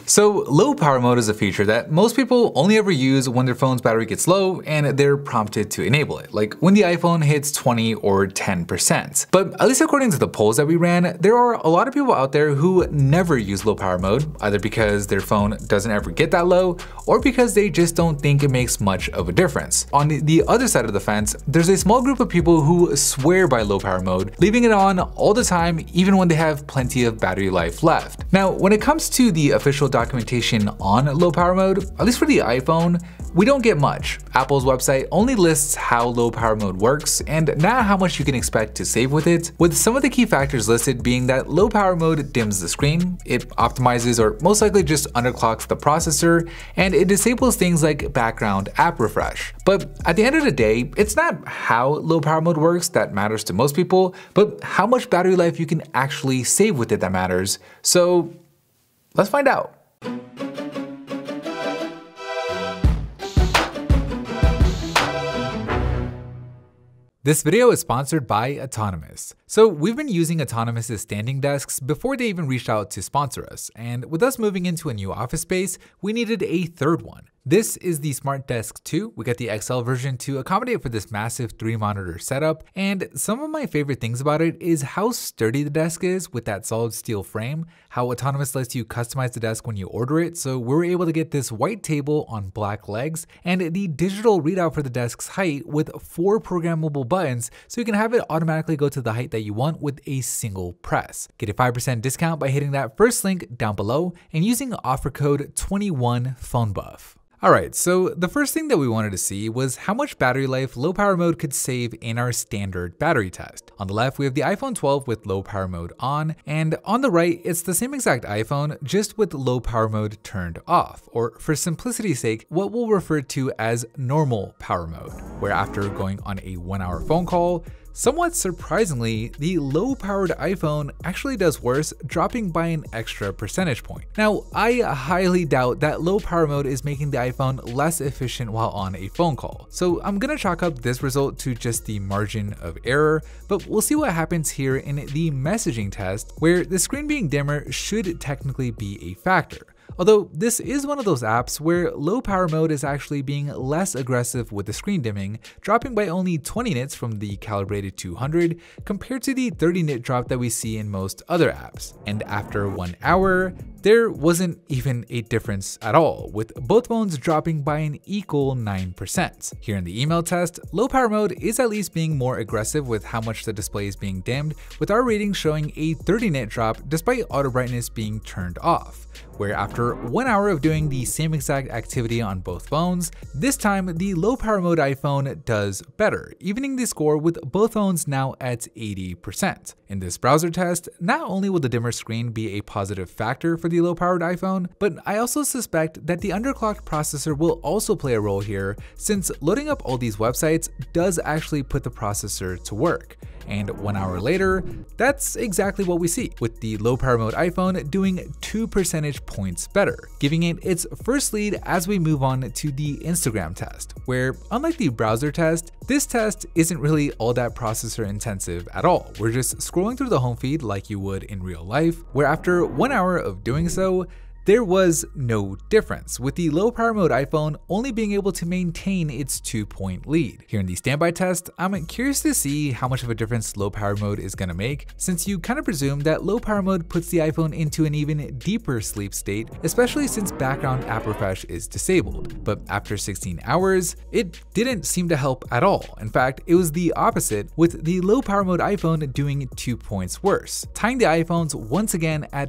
So low power mode is a feature that most people only ever use when their phone's battery gets low and they're prompted to enable it, like when the iPhone hits 20 or 10%. But at least according to the polls that we ran, there are a lot of people out there who never use low power mode, either because their phone doesn't ever get that low or because they just don't think it makes much of a difference. On the other side of the fence, there's a small group of people who swear by low power mode, leaving it on all the time even when they have plenty of battery life left. Now, when it comes to the official documentation on low power mode, at least for the iPhone, we don't get much. Apple's website only lists how low power mode works and not how much you can expect to save with it, with some of the key factors listed being that low power mode dims the screen, it optimizes or most likely just underclocks the processor, and it disables things like background app refresh. But at the end of the day, it's not how low power mode works that matters to most people, but how much battery life you can actually save with it that matters. So let's find out. This video is sponsored by Autonomous. So we've been using Autonomous's standing desks before they even reached out to sponsor us, and with us moving into a new office space, we needed a third one. This is the Smart Desk 2. We got the XL version to accommodate for this massive 3-monitor setup, and some of my favorite things about it is how sturdy the desk is with that solid steel frame, how Autonomous lets you customize the desk when you order it, so we were able to get this white table on black legs, and the digital readout for the desk's height with 4 programmable buttons, so you can have it automatically go to the height that you want with a single press. Get a 5% discount by hitting that first link down below and using offer code 21PhoneBuff. Alright, so the first thing that we wanted to see was how much battery life low power mode could save in our standard battery test. On the left, we have the iPhone 12 with low power mode on, and on the right, it's the same exact iPhone, just with low power mode turned off, or for simplicity's sake, what we'll refer to as normal power mode, where after going on a 1-hour phone call, somewhat surprisingly, the low-powered iPhone actually does worse, dropping by an extra percentage point. Now, I highly doubt that low power mode is making the iPhone less efficient while on a phone call, so I'm gonna chalk up this result to just the margin of error, but we'll see what happens here in the messaging test, where the screen being dimmer should technically be a factor. Although this is one of those apps where low power mode is actually being less aggressive with the screen dimming, dropping by only 20 nits from the calibrated 200 compared to the 30 nit drop that we see in most other apps. And after 1 hour, there wasn't even a difference at all, with both phones dropping by an equal 9%. Here in the email test, low power mode is at least being more aggressive with how much the display is being dimmed, with our rating showing a 30 nit drop despite auto brightness being turned off, where after 1 hour of doing the same exact activity on both phones, this time the low power mode iPhone does better, evening the score with both phones now at 80%. In this browser test, not only will the dimmer screen be a positive factor for the low powered iPhone, but I also suspect that the underclocked processor will also play a role here, since loading up all these websites does actually put the processor to work. And 1 hour later, that's exactly what we see, with the low power mode iPhone doing 2 percentage points better, giving it its first lead as we move on to the Instagram test, where unlike the browser test, this test isn't really all that processor intensive at all. We're just scrolling through the home feed like you would in real life, where after 1 hour of doing so, there was no difference, with the low power mode iPhone only being able to maintain its 2-point lead. Here in the standby test, I'm curious to see how much of a difference low power mode is gonna make, since you kind of presume that low power mode puts the iPhone into an even deeper sleep state, especially since background app refresh is disabled. But after 16 hours, it didn't seem to help at all. In fact, it was the opposite, with the low power mode iPhone doing 2 points worse, tying the iPhones once again at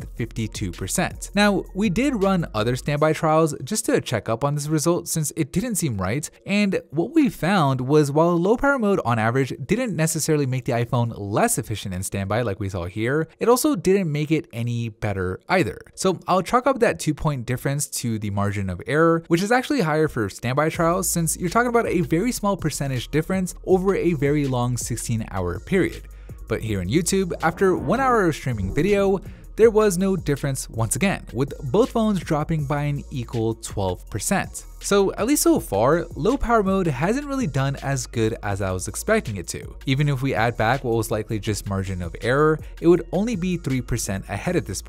52%. Now, we did run other standby trials just to check up on this result since it didn't seem right, and what we found was while low power mode on average didn't necessarily make the iPhone less efficient in standby like we saw here, it also didn't make it any better either. So I'll chalk up that 2-point difference to the margin of error, which is actually higher for standby trials since you're talking about a very small percentage difference over a very long 16-hour period. But here in YouTube, after 1 hour of streaming video, there was no difference once again, with both phones dropping by an equal 12%. So at least so far, low power mode hasn't really done as good as I was expecting it to. Even if we add back what was likely just margin of error, it would only be 3% ahead at this point.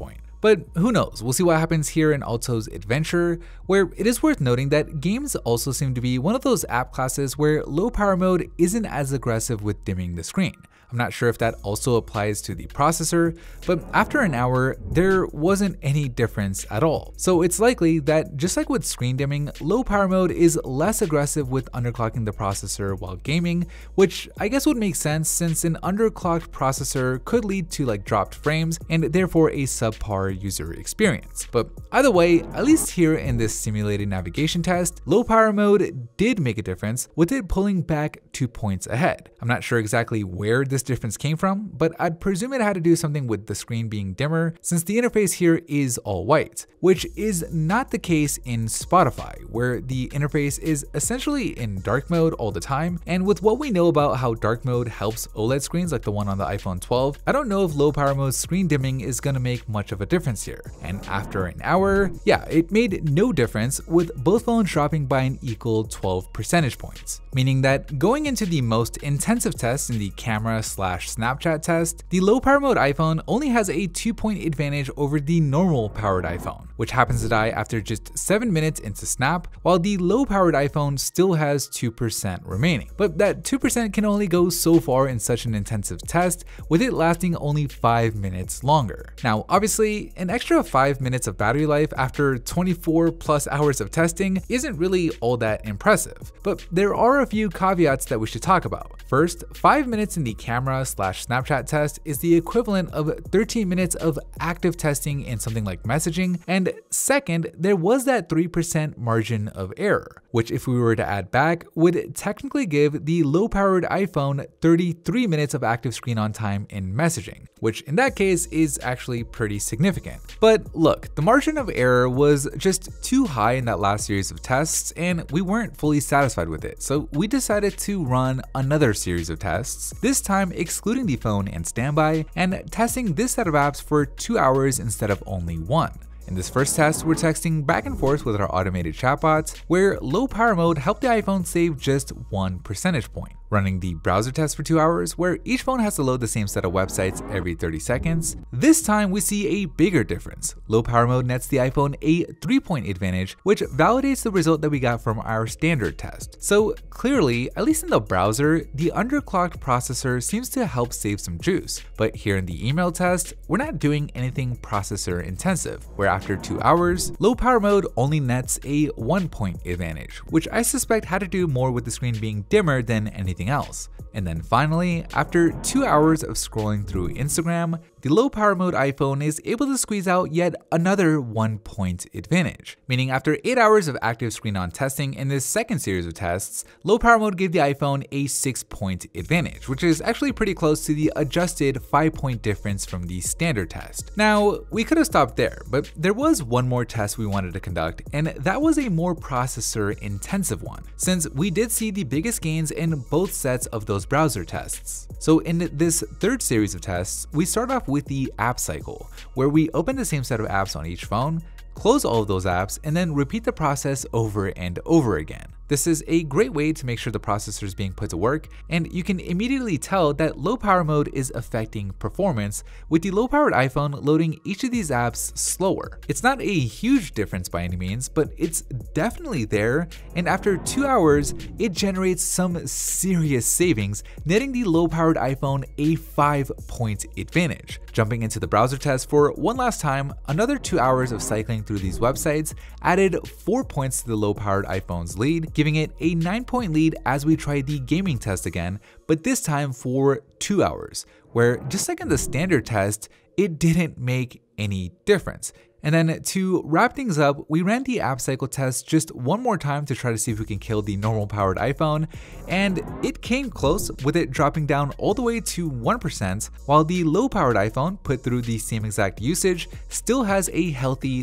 But who knows, we'll see what happens here in Alto's Adventure, where it is worth noting that games also seem to be one of those app classes where low power mode isn't as aggressive with dimming the screen. I'm not sure if that also applies to the processor, but after an hour, there wasn't any difference at all. So it's likely that just like with screen dimming, low power mode is less aggressive with underclocking the processor while gaming, which I guess would make sense since an underclocked processor could lead to like dropped frames and therefore a subpar user experience. But either way, at least here in this simulated navigation test, low power mode did make a difference, with it pulling back 2 points ahead. I'm not sure exactly where this difference came from, but I'd presume it had to do something with the screen being dimmer since the interface here is all white, which is not the case in Spotify, where the interface is essentially in dark mode all the time. And with what we know about how dark mode helps OLED screens like the one on the iPhone 12, I don't know if low power mode screen dimming is gonna make much of a difference here. And after an hour, yeah, it made no difference, with both phones dropping by an equal 12 percentage points, meaning that going into the most intensive test in the camera/Snapchat test, the low power mode iPhone only has a 2-point advantage over the normal powered iPhone, which happens to die after just 7 minutes into Snap, while the low powered iPhone still has 2% remaining. But that 2% can only go so far in such an intensive test, with it lasting only 5 minutes longer. Now, obviously, an extra 5 minutes of battery life after 24 plus hours of testing isn't really all that impressive, but there are a few caveats that we should talk about. First, 5 minutes in the camera/Snapchat test is the equivalent of 13 minutes of active testing in something like messaging, and second, there was that 3% margin of error, which if we were to add back, would technically give the low-powered iPhone 33 minutes of active screen on time in messaging, which in that case is actually pretty significant. But look, the margin of error was just too high in that last series of tests, and we weren't fully satisfied with it, so we decided to run another series of tests, this time excluding the phone and standby, and testing this set of apps for 2 hours instead of only 1. In this first test, we're texting back and forth with our automated chatbots, where low power mode helped the iPhone save just 1 percentage point. Running the browser test for 2 hours, where each phone has to load the same set of websites every 30 seconds. This time we see a bigger difference. Low power mode nets the iPhone a 3-point advantage, which validates the result that we got from our standard test. So clearly, at least in the browser, the underclocked processor seems to help save some juice. But here in the email test, we're not doing anything processor intensive, where after 2 hours, low power mode only nets a 1-point advantage, which I suspect had to do more with the screen being dimmer than anything else. And then finally, after 2 hours of scrolling through Instagram, the low power mode iPhone is able to squeeze out yet another 1-point advantage, meaning after 8 hours of active screen on testing in this second series of tests, low power mode gave the iPhone a 6-point advantage, which is actually pretty close to the adjusted 5-point difference from the standard test. Now, we could have stopped there, but there was one more test we wanted to conduct, and that was a more processor intensive one, since we did see the biggest gains in both sets of those browser tests. So in this third series of tests, we start off with the app cycle, where we open the same set of apps on each phone, close all of those apps, and then repeat the process over and over again. This is a great way to make sure the processor is being put to work, and you can immediately tell that low power mode is affecting performance, with the low powered iPhone loading each of these apps slower. It's not a huge difference by any means, but it's definitely there, and after 2 hours, it generates some serious savings, netting the low powered iPhone a 5-point advantage. Jumping into the browser test for one last time, another 2 hours of cycling through these websites added 4 points to the low powered iPhone's lead, giving it a 9-point lead as we tried the gaming test again, but this time for 2 hours, where just like in the standard test, it didn't make any difference. And then to wrap things up, we ran the app cycle test just one more time to try to see if we can kill the normal powered iPhone, and it came close, with it dropping down all the way to 1%, while the low powered iPhone, put through the same exact usage, still has a healthy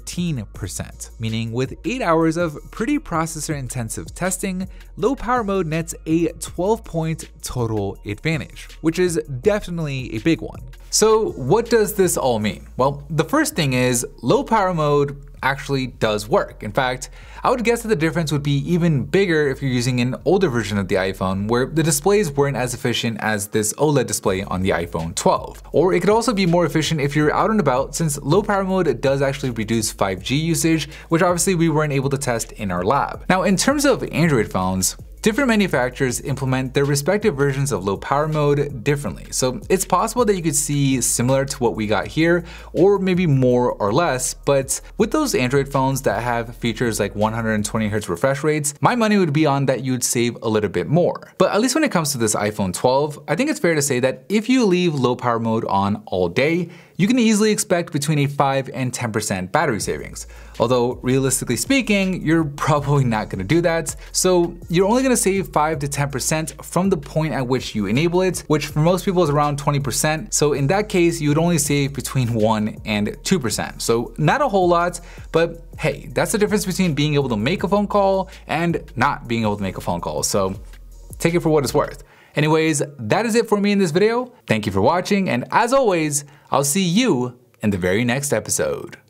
13%, meaning with 8 hours of pretty processor intensive testing, low power mode nets a 12-point total advantage, which is definitely a big one. So what does this all mean? Well, the first thing is low power mode actually does work. In fact, I would guess that the difference would be even bigger if you're using an older version of the iPhone where the displays weren't as efficient as this OLED display on the iPhone 12. Or it could also be more efficient if you're out and about, since low power mode does actually reduce 5G usage, which obviously we weren't able to test in our lab. Now, in terms of Android phones, different manufacturers implement their respective versions of low power mode differently. So it's possible that you could see similar to what we got here, or maybe more or less, but with those Android phones that have features like 120Hz refresh rates, my money would be on that you'd save a little bit more. But at least when it comes to this iPhone 12, I think it's fair to say that if you leave low power mode on all day, you can easily expect between a 5 and 10% battery savings. Although realistically speaking, you're probably not gonna do that. So you're only gonna save 5 to 10% from the point at which you enable it, which for most people is around 20%. So in that case, you would only save between 1 and 2%. So not a whole lot, but hey, that's the difference between being able to make a phone call and not being able to make a phone call. So take it for what it's worth. Anyways, that is it for me in this video. Thank you for watching, and as always, I'll see you in the very next episode.